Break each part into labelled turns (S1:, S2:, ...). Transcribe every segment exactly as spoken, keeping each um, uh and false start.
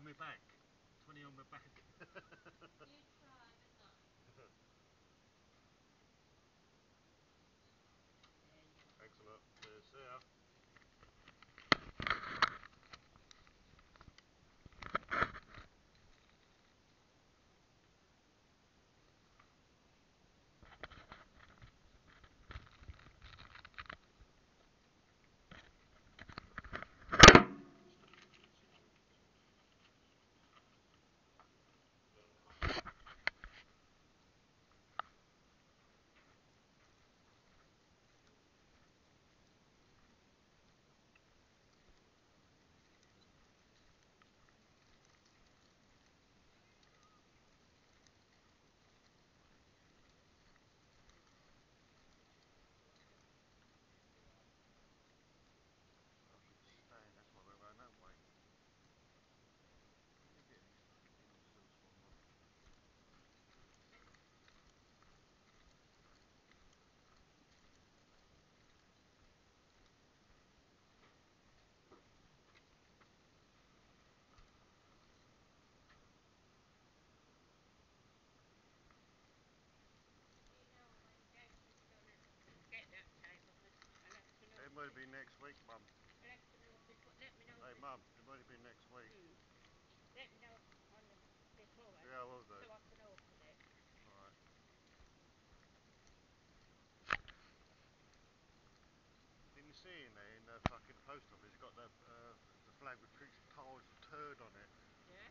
S1: on my back. twenty on my back.
S2: You try, good luck.
S1: Thanks a lot. Cheers. See ya. That's why we're going that way. Let me get these fucking imbeciles from them.
S2: Get that table, I'll have to know.
S1: It might be next week, Mum.
S2: I'll have to know before. Let me know.
S1: Hey, Mum, it might be next week.
S2: Hmm. Let me know on the before.
S1: Yeah, I will do.
S2: So I can open it.
S1: Alright. Didn't you see in there in the fucking post office? It's got the uh, the flag with Prince Charles turd on it.
S2: Yeah.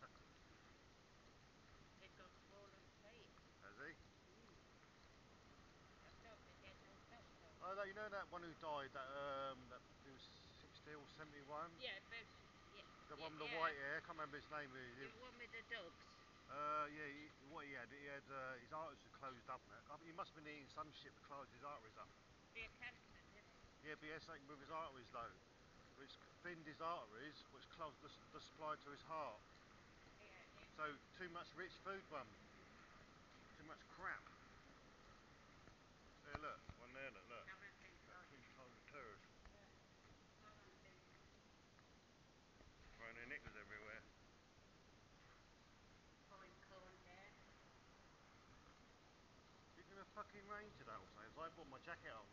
S2: It got swollen feet.
S1: Has he?
S2: Hmm. That dog that had no felt dog.
S1: Oh, that, you know that one who died? That um, that he was sixty or seventy-one.
S2: Yeah, but yeah.
S1: The
S2: yeah,
S1: one with the
S2: yeah.
S1: white hair. I can't remember his name. He,
S2: The one with the dogs.
S1: Uh, yeah, he, what he had, he had uh, his arteries were closed up. And that. I mean, he must have been eating some shit that closed his arteries up.
S2: Yeah, cancer, didn't it?
S1: Yeah, but he had something with his arteries though, which thinned his arteries, which closed the, the supply to his heart.
S2: Yeah, yeah.
S1: So too much rich food, Mum. Too much crap. There, look, one there, look, look.
S2: How many things
S1: That
S2: are
S1: Prince Charles turd.
S2: Yeah. How many things?
S1: Throwing their knickers everywhere.
S2: Pine cone there.
S1: Is it gonna fucking rain today or something? 'Cause I brought my jacket on.